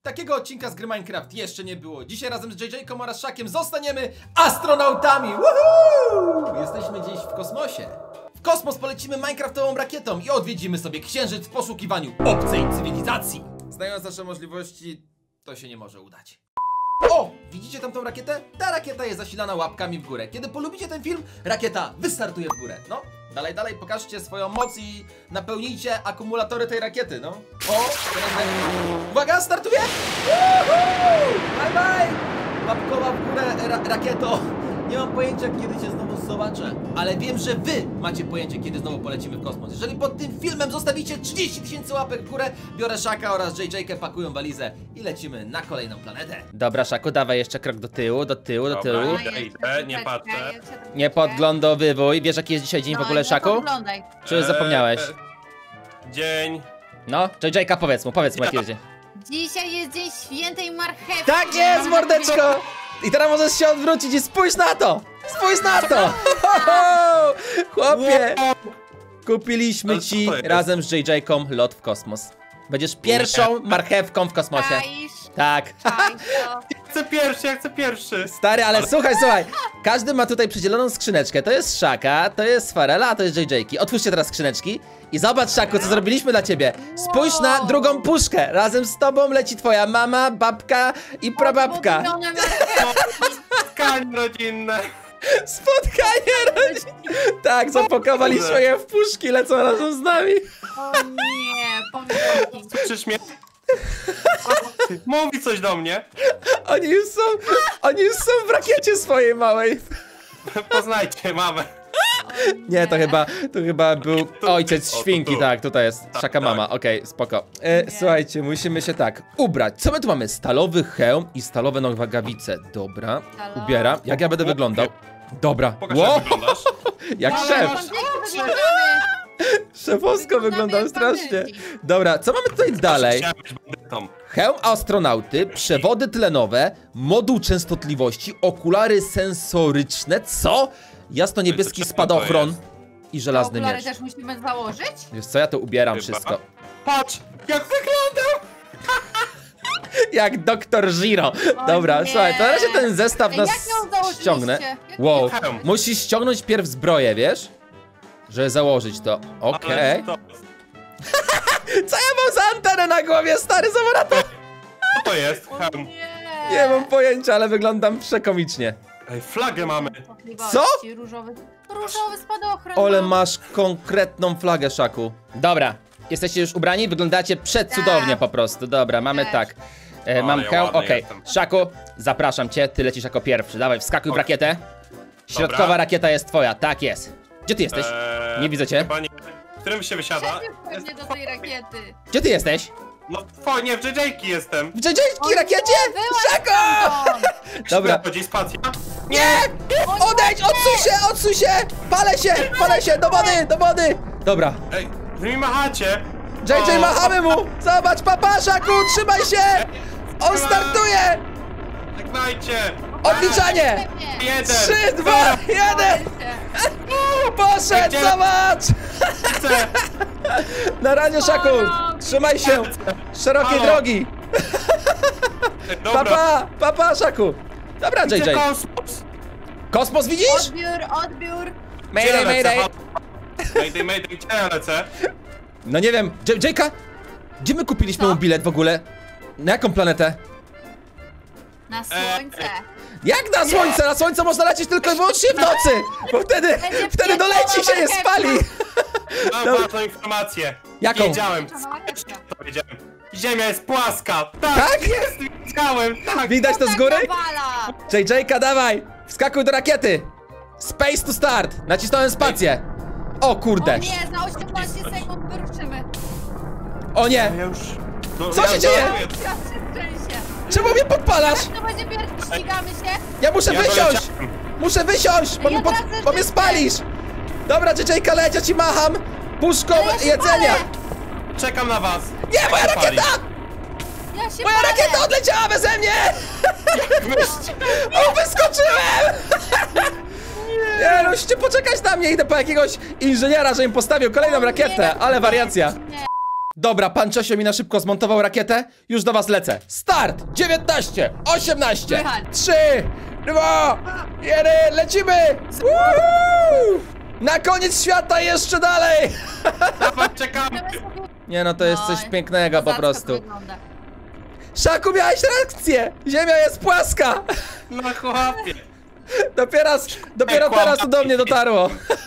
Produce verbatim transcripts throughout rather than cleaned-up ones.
Takiego odcinka z gry Minecraft jeszcze nie było. Dzisiaj razem z J J-ką oraz Szakiem zostaniemy astronautami! Woohoo! Jesteśmy gdzieś w kosmosie. W kosmos polecimy Minecraftową rakietą i odwiedzimy sobie księżyc w poszukiwaniu obcej cywilizacji. Znając nasze możliwości, to się nie może udać. O! Widzicie tam tą rakietę? Ta rakieta jest zasilana łapkami w górę. Kiedy polubicie ten film, rakieta wystartuje w górę. No, dalej, dalej, pokażcie swoją moc i napełnijcie akumulatory tej rakiety, no. O! Teraz... Uwaga, startuje! Woohoo! Bye bye! Łapkowa w górę, ra rakieto. Nie mam pojęcia, kiedy cię znowu zobaczę, ale wiem, że wy macie pojęcie, kiedy znowu polecimy w kosmos. Jeżeli pod tym filmem zostawicie trzydzieści tysięcy łapek w górę, biorę Szaka oraz J J-kę, pakują walizę i lecimy na kolejną planetę. Dobra, Szaku, dawaj jeszcze krok do tyłu, do tyłu, do tyłu. Dobra, idę, idę, nie patrzę. Nie podglądowywuj. Wiesz, jaki jest dzisiaj dzień w ogóle, Szaku? Czy już zapomniałeś? Dzień. No, J J-ka, powiedz mu, powiedz mu, jaki jest dzień. Dzisiaj jest dzień świętej marchewki. Tak jest, mordeczko! I teraz możesz się odwrócić i spójrz na to! Spójrz na to! Ho, ho! Chłopie! Kupiliśmy ci razem z J J-ką lot w kosmos. Będziesz pierwszą marchewką w kosmosie. Czaisz? Tak. Ja chcę pierwszy, ja chcę pierwszy. Stary, ale, ale słuchaj, słuchaj. Każdy ma tutaj przydzieloną skrzyneczkę. To jest Szaka, to jest Farela, a to jest J J-ki. Otwórzcie teraz skrzyneczki i zobacz, Szaku, co zrobiliśmy dla ciebie. Spójrz wow. na drugą puszkę. Razem z tobą leci twoja mama, babka i prababka. Spotkanie rodzinne. Spotkanie rodzinne. Tak, zapakowaliśmy je w puszki, lecą razem z nami. O nie, powiem. Słyszysz mnie? Mówi coś do mnie. Oni już są, oni już są w rakiecie swojej małej. Poznajcie mamę. Nie, nie, to chyba, to chyba był ojciec świnki, tak, tutaj jest tak, Szaka mama, tak. Okej, okay, spoko. E, słuchajcie, musimy się tak ubrać. Co my tu mamy? Stalowy hełm i stalowe nogawice. Dobra, Stalowe. ubieram. Jak ja będę wyglądał? Dobra. Pokaż, wow. jak wyglądasz. Jak Ale szef. Szefowsko wyglądam strasznie. Dobra, co mamy tutaj dalej? Hełm astronauty, przewody tlenowe, moduł częstotliwości, okulary sensoryczne, co? Jasno-niebieski spadochron i żelazny okulary miecz. też musimy założyć? Wiesz co, ja to ubieram Chyba. wszystko. Patrz, jak wyglądam! Jak doktor Giro. Dobra, nie. słuchaj, to na razie ten zestaw Ej, nas jak ściągnę. Jak Wow, Hełm. musisz ściągnąć pierw zbroję, wiesz? Żeby założyć to. Okej. Okay. Co ja mam za antenę na głowie, stary, zobacz na to! Co to jest? Hełm. Nie. Nie mam pojęcia, ale wyglądam przekomicznie. Ej, flagę mamy. Co? Różowy, różowy spadochron. Ole, masz konkretną flagę, Szaku. Dobra, jesteście już ubrani? Wyglądacie przecudownie po prostu. Dobra, mamy Też. tak. E, mam ja hełm, ładny okej. jestem. Szaku, zapraszam cię, ty lecisz jako pierwszy. Dawaj, wskakuj w Ok. rakietę. Środkowa Dobra. rakieta jest twoja, tak jest. Gdzie ty jesteś? Eee, Nie widzę cię. Chyba nie. W którym się wysiada? Wsiadł do tej rakiety. Gdzie ty jesteś? No fajnie, w J J-ki jestem. W J J-ki rakiecie? Szako! Dobra. Chodzi spacja. Nie! Odejdź, odsuń się, odsuń się! Palę się, palę się, do wody, do wody! Dobra. Ej, wy mi machacie. J J, O, machamy mu! Zobacz, papa, Szaku, trzymaj się! On startuje! Żegnajcie. Odliczanie! Jeden. Trzy, dwa, jeden! Poszedł, zobacz! Chcę. Na razie, Szaku! Trzymaj się! Szerokiej Halo. drogi! Dobra. Papa, papa, Szaku! Dobra, J Chcę J. kosmos. Kosmos widzisz? Odbiór, odbiór. Mayday, mayday! Mayday, mayday, gdzie ja lecę? No nie wiem, J J-ka? Gdzie my kupiliśmy Co? mu bilet w ogóle? Na jaką planetę? Na słońce. Jak na słońce? Na słońce można lecieć tylko i wyłącznie w nocy! Bo wtedy, Będzie wtedy doleci się nie spali! Mam Dobra. ważną informację. Jaką? Wiedziałem. To wiedziałem. Ziemia jest płaska. Tak, Tak? jest, widziałem. Tak. Widać to z góry? Nawala. J J-ka, dawaj! Wskakuj do rakiety! Space to start! Nacisnąłem spację! O O kurde! nie, za osiemnaście sekund wyruszymy. O nie! Ja już... No, Co ja się dzieje? żałuję. Ja się trzęsie. Czemu mnie podpalasz? To będzie pierwszy, ścigamy się. Ja muszę Ja wysiąść! doleciałem. Muszę wysiąść! Bo, Ja mi, pod, tracę bo mnie życie. spalisz! Dobra, J J-ka, leć, ja ci macham! Puszką Ja się jedzenia! palę. Czekam na was. Nie, moja Jak się rakieta! Ja się Moja palę. rakieta odleciała beze mnie! palisz? O, wyskoczyłem! Nie, musicie poczekać na mnie, idę po jakiegoś inżyniera, że im postawił kolejną O nie, rakietę, ale wariacja. nie. Dobra, pan Czesio mi na szybko zmontował rakietę. Już do was lecę. Start! dziewiętnaście, osiemnaście, Słychać. trzy, dwa, jeden, lecimy! Woohoo! Na koniec świata jeszcze dalej! Dawaj, czekamy. Nie no, to jest coś Oj, pięknego po kozacko prostu. to wygląda. Szaku, miałeś rację! Ziemia jest płaska! No chłopie. Dopiero, dopiero Ej, teraz to do kłamca. mnie dotarło.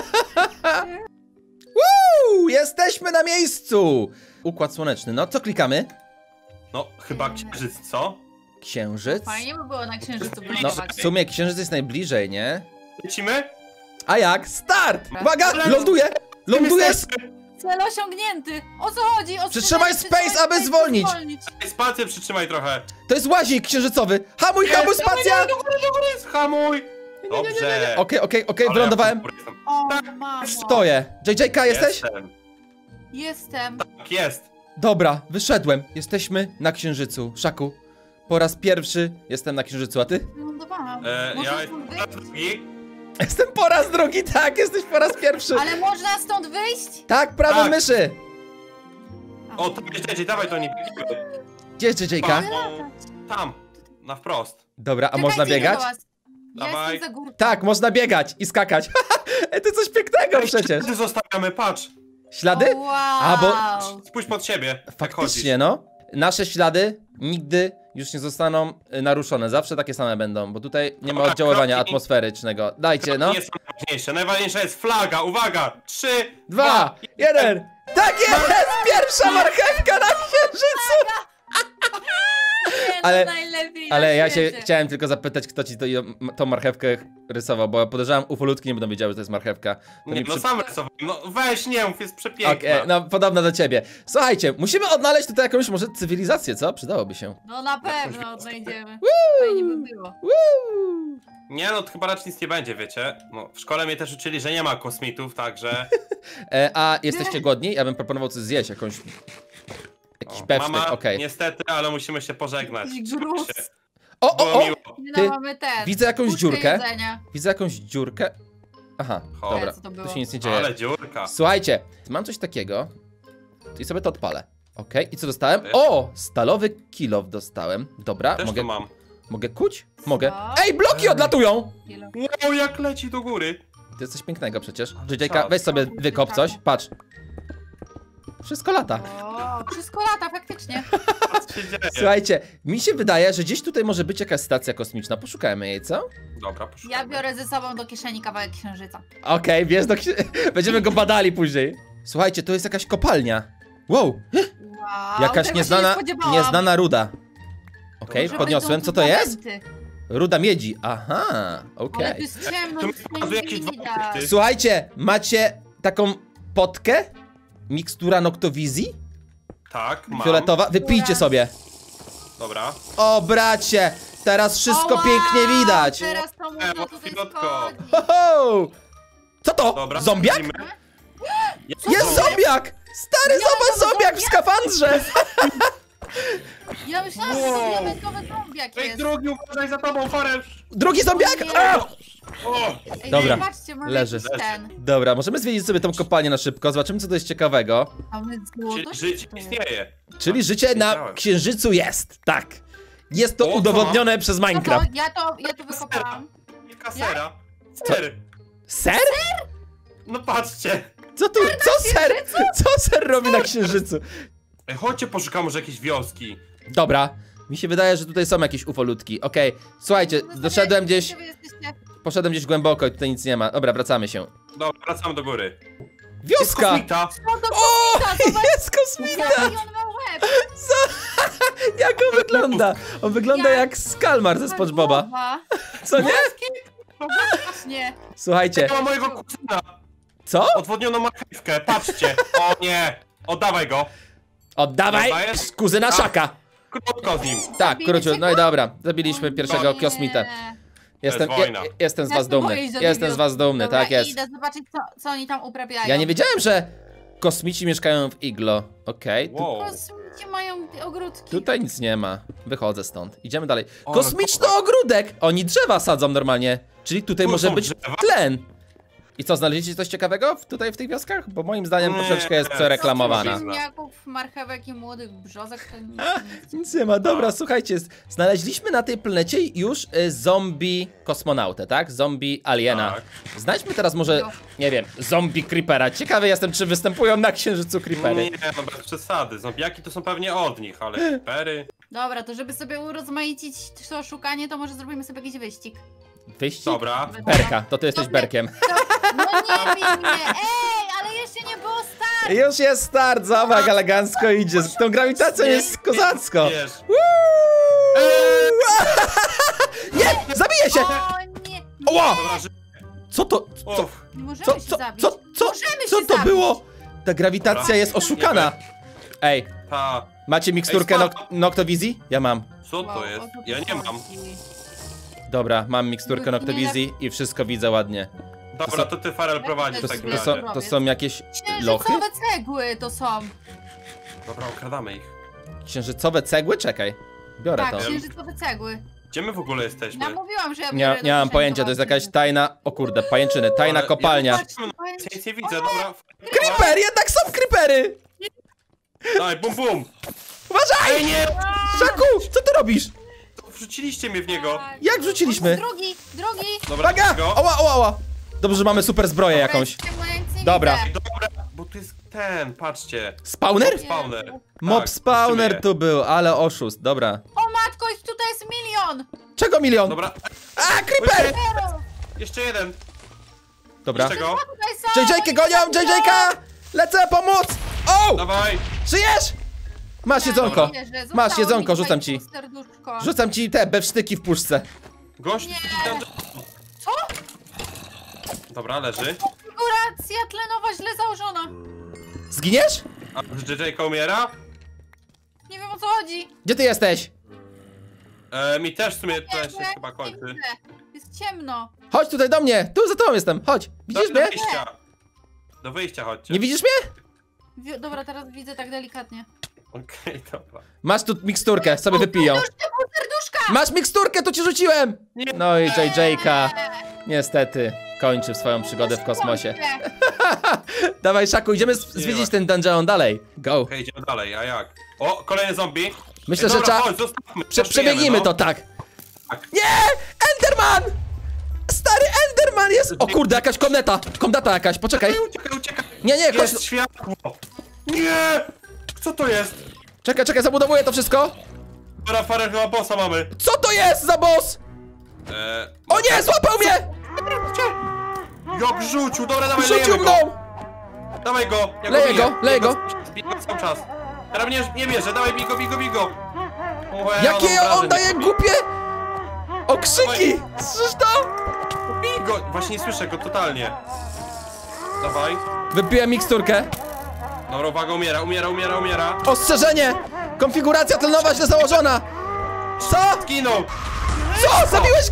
Woo! Jesteśmy na miejscu! Układ słoneczny. No, co klikamy? No, chyba księżyc, co? Księżyc? Fajnie by było na księżycu No, wylądować. w sumie księżyc jest najbliżej, nie? Lecimy? A jak? Start! Uwaga! Ląduje! Ląduje! Cel osiągnięty! O co chodzi? O Przytrzymaj space, aby zwolnić. Spację przytrzymaj trochę. To jest łazik księżycowy! Hamuj, hamuj, spacja! Do góry, do góry, hamuj. Dobrze. Okej, okej, okej, Ale wylądowałem. ja jestem. O, Tak, mamo. Stoję. J J K, jesteś? Jestem. Jestem. Tak, jest. Dobra, wyszedłem. Jesteśmy na księżycu. Szaku, po raz pierwszy jestem na księżycu, a ty? Wylądowałam. E, Można ja stąd jestem wyjść? drugi. Jestem po raz drugi, tak, jesteś po raz pierwszy. Ale można stąd wyjść? Tak, prawo Tak. myszy. O, to jest, dawaj to nie. Gdzie jest J J K? Tam, na wprost. Dobra, a Czekajcie, można idę biegać? do was. Ja Dawaj. jestem za górką. Tak, można biegać i skakać. Ej, to coś pięknego przecież. Ślady zostawiamy, patrz. Ślady? O, wow. A, bo- Spójrz pod siebie, jak Faktycznie, chodzisz. no. Nasze ślady nigdy już nie zostaną y, naruszone. Zawsze takie same będą, bo tutaj nie ma Dobra, oddziaływania kroki. atmosferycznego. Dajcie, no. Nie są najważniejsze. Najważniejsza jest flaga. Uwaga! Trzy, Dwa, jeden. Tak jest! Pierwsza marchewka na księżycu! Nie, no Ale- najlepiej na Ale ja się świecie. chciałem tylko zapytać, kto ci to, tą marchewkę rysował, bo podejrzewam, ufolutki nie będą wiedziały, że to jest marchewka. To Nie, mi no przy- sam rysowałem. No weź, nie mów, jest przepiękna. Okej, no podobno do ciebie. Słuchajcie, musimy odnaleźć tutaj jakąś może cywilizację, co? Przydałoby się. No na pewno odnajdziemy. Fajnie by było. Woo! Nie no, to chyba raczej nic nie będzie, wiecie. No, w szkole mnie też uczyli, że nie ma kosmitów, także... E, a jesteście głodni? Ja bym proponował coś zjeść, jakąś... Jakiś O, pewsztyk, mama, okej. niestety, ale musimy się pożegnać. Jakiś gruz. Trzymaj się. O, Było o, o! miło. Nie Ty, no, mamy ten. widzę jakąś puszkę dziurkę. jedzenia. Widzę jakąś dziurkę. Aha, Chodź. dobra, Co to tu było? się nic nie dzieje. Ale dziurka. Słuchajcie, mam coś takiego i sobie to odpalę. Okej, i co dostałem? O! Stalowy kilow dostałem. Dobra, Też mogę, to mam. mogę kuć? Mogę. Co? Ej, bloki odlatują! Kilo. Wow, jak leci do góry. To jest coś pięknego przecież. Ale J J K, czad. weź sobie wykop coś, patrz. Wszystko lata. O, wszystko lata, faktycznie. Co się dzieje? Słuchajcie, mi się wydaje, że gdzieś tutaj może być jakaś stacja kosmiczna. Poszukajmy jej, co? Dobra, Ja poszukamy. biorę ze sobą do kieszeni kawałek księżyca. Okej, bierz do ksi- będziemy go badali później. Słuchajcie, to jest jakaś kopalnia. Wow, Wow, jakaś tego nieznana, się nie spodziewałam. nieznana ruda. Okej, Może podniosłem, będą co tu to jest? diamenty. Ruda miedzi, aha, Ale okej. tu jest ciemno, Tu mi nic pokazuje nie jakieś dwa widać. punkty. Słuchajcie, macie taką potkę? Mikstura Noctowizji? Tak, mam. Fioletowa? Wypijcie Dobra. sobie. Dobra. O bracie, teraz wszystko O, wow, pięknie widać. Teraz to można Ewo, tutaj chwilotko. schodzić. Ho, ho. Co to? Dobra. Zombiak? widzimy. Jest zombiak! Stary, zobacz, to zombiak w skafandrze! Ja myślałam, że Wow. to diamentowy zombiak Ej, jest. drugi, uważaj za tobą, Faresz! Drugi zombiak! Nie. A! O! Ej, Dobra, zobaczcie, mamy leży. jakiś ten. Dobra, możemy zwiedzić sobie tą kopalnię na szybko, zobaczymy co to jest ciekawego. Mamy złoto? Czyli życie istnieje. Czyli życie na wiedziałem. księżycu jest, tak. Jest to O, co? udowodnione przez No to, Minecraft. ja to, ja to wykopałam. Kilka sera. Ser. Ser? No patrzcie. Co tu, co ser? Co ser robi na księżycu? Ej, chodźcie poszukamy może jakiejś wioski. Dobra, mi się wydaje, że tutaj są jakieś ufolutki. Okej, słuchajcie, doszedłem gdzieś, Gdzie wy jesteście? poszedłem gdzieś głęboko i tutaj nic nie ma. Dobra, wracamy się. Dobra, wracamy do góry. Jest Wioska! kosmita. No to O, kosmita, zobacz, jest kosmita! jaki on ma łeb. Jak on wygląda? On wygląda jak Skalmar ze SpongeBoba. Głowa. Co nie? Właśnie. Słuchajcie, Ja mam mojego kuzyna. co? Odwodnioną marchewkę, patrzcie. O nie. Oddawaj go. Oddawaj Oddajesz? kuzyna Szaka. Krótko z nim. Tak, Zabiliście króciutko, no i go? dobra, zabiliśmy pierwszego Nie. kosmitę. Jestem, jest wojna. je, jestem z Ja was się dumny, boję iść do jestem tej z was dumny, Dobra, tak jest. idę zobaczyć, co, co oni tam uprawiają. Ja nie wiedziałem, że kosmici mieszkają w iglo. Okej, tu, Wow. Kosmici mają ogródki. tutaj nic nie ma. Wychodzę stąd, idziemy dalej. O, Kosmiczny dobra. ogródek! Oni drzewa sadzą normalnie, czyli tutaj Tu może są być drzewa? tlen. I co, znaleźliście coś ciekawego w, tutaj w tych wioskach? Bo moim zdaniem Nie, troszeczkę jest nie, przereklamowana. nie. Ziemniaków, marchewek i młodych brzozek. To nic, nic. Nic nie ma, dobra, słuchajcie, z- znaleźliśmy na tej planecie już y, zombie kosmonautę, tak? Zombie aliena. Tak. Znajdźmy teraz może, nie wiem, zombie creepera. Ciekawy jestem, czy występują na księżycu creepery. Nie, no bez przesady. Zombiaki to są pewnie od nich, ale creepery... Dobra, to żeby sobie urozmaicić to szukanie, to może zrobimy sobie jakiś wyścig. Wyścig? Dobra. Berka, to ty jesteś Dobra. Berkiem. To, no nie bij mnie! Ej, ale jeszcze nie było start! Już jest start, zobacz, elegancko idzie. Z tą grawitacją jest kozacko. Wiesz. Nie, zabiję się! O nie! Oła! Dobra, że... Co to, co, Uff. Nie możemy co, się co, zabić. co, co, Możemy co się to zabić. było? Ta grawitacja Dobra. jest oszukana. Ej, Ta... macie miksturkę Ej, nok spadł. Noctowizji? Ja mam. Co Wow, to o jest? co tu Ja nie mam. chodzi? Dobra, mam miksturkę Nie Noctowizji i wszystko widzę ładnie. Dobra, to ty Farel prowadzisz To, w Tak, takim to, razie. są, to są jakieś lochy? Księżycowe cegły to są. Dobra, okradamy ich. Księżycowe cegły? Czekaj. Biorę Tak, to. księżycowe cegły. Gdzie my w ogóle jesteśmy? Ja mówiłam, że ja Nie, biorę nie mam do pojęcia, to jest jakaś tajna... O kurde, pajęczyny, tajna Ale kopalnia. Ja, ja nic nie widzę, dobra. Creeper! Jednak są creepery! Daj, bum bum! Uważaj! Ej, nie! Szaku, co ty robisz? Wrzuciliście mnie w niego! Tak. Jak wrzuciliśmy? Drugi, drugi. Dobra, Uwaga! go. Oła, oła, oła! Dobrze, że mamy super zbroję jakąś. Wreszcie, bo ja nic nie Dobra. widzę. Ej, dobra, bo tu jest ten, patrzcie. Spawner? Spawner. Mob Tak, spawner niszczymy tu był, ale oszust, dobra. O matko, ich tutaj jest milion. Czego milion? je. Dobra, A, creeper! Zero. jeszcze jeden. Dobra. Jeszcze go. Tutaj są. J J-kę gonią, J J-ka! Lecę pomóc! O! Dawaj. Żyjesz? Masz jedzonko. Nie wierzę, zostało Masz jedzonko, mi rzucam tutaj ci. serduszko. Rzucam ci te bewsztyki w puszce. Gość. Nie. tam- Co? Dobra, leży. Konfiguracja tlenowa źle założona. Zginiesz? A J J-ka umiera? Nie wiem o co chodzi. Gdzie ty jesteś? E, mi też w sumie to Nie, się bo ja chyba nie kończy. widzę. Jest ciemno. Chodź tutaj do mnie, tu za tobą jestem, chodź. Widzisz do, mnie? do wyjścia. Do wyjścia chodźcie. Nie widzisz mnie? Wi- Dobra, teraz widzę tak delikatnie. Okej, dobra. Masz tu miksturkę, sobie wypiją. Już te pół serduszka! Masz miksturkę, to ci rzuciłem! Nie. No i J J-ka niestety kończy swoją przygodę w kosmosie. Dawaj, Szaku, idziemy z- zwiedzić ten dungeon dalej. Go. Okej, idziemy dalej, a jak? O, kolejny zombie. Myślę, Ej, że dobra, trzeba... chodź, zostawmy. Prze Kosztujemy, przebiegnijmy no. to, tak. Tak. Nie! Enderman! Stary Enderman jest! O kurde, jakaś komnata! Komnata jakaś, poczekaj. Uciekaj, uciekaj, uciekaj. Nie, nie, chodź. Jest światło. Nie! Co to jest? Czekaj, czekaj, zabudowuję to wszystko. Dobra, Farel, chyba bossa mamy. Co to jest za boss? Eee, O nie, złapał mnie! Jak rzucił, dobra, dawaj, Rzucił lejemy go. mną! Dawaj go, ja Leję biję. go, leję go. Biję cały czas. Teraz mnie nie bierze, dawaj, bij go, bij go, bij go. O, ja Jakie mam on wrażenie. daje głupie okrzyki! Słyszysz to? Bij go, właśnie nie słyszę go totalnie. Dawaj. Wypiłem miksturkę. Dobra, uwaga, umiera, umiera, umiera, umiera. Ostrzeżenie! Konfiguracja tlenowa źle założona! Co? Zginął. Co? Zabiłeś go?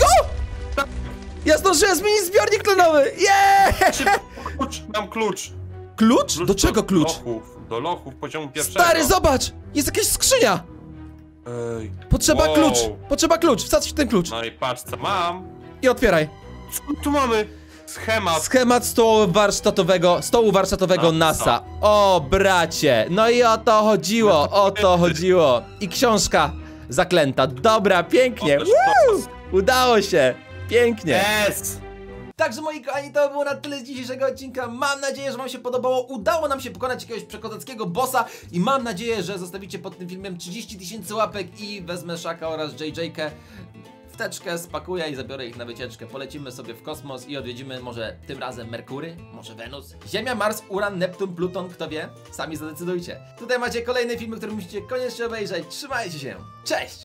Ja zdążyłem zmienić zbiornik tlenowy! Yeah! Szybko, klucz, mam klucz. Klucz? Klucz Do czego klucz? lochów, do lochów poziomu pierwszego. Stary, zobacz! Jest jakaś skrzynia! Ej. Potrzeba Wow. klucz! Potrzeba klucz! Wsadź w ten klucz No i patrz, co mam. i otwieraj. Co tu mamy? Schemat. Schemat stołu warsztatowego, stołu warsztatowego NASA. NASA. O, bracie! No i o to chodziło, o to chodziło. I książka zaklęta. Dobra, pięknie. Woo! Udało się. Pięknie. Yes! Także moi kochani, to było na tyle z dzisiejszego odcinka. Mam nadzieję, że wam się podobało. Udało nam się pokonać jakiegoś przekozackiego bossa i mam nadzieję, że zostawicie pod tym filmem trzydzieści tysięcy łapek i wezmę Szaka oraz J J-kę. Wteczkę spakuję i zabiorę ich na wycieczkę. Polecimy sobie w kosmos i odwiedzimy może tym razem Merkury, może Wenus, Ziemia, Mars, Uran, Neptun, Pluton, kto wie? Sami zadecydujcie. Tutaj macie kolejne filmy, które musicie koniecznie obejrzeć. Trzymajcie się. Cześć!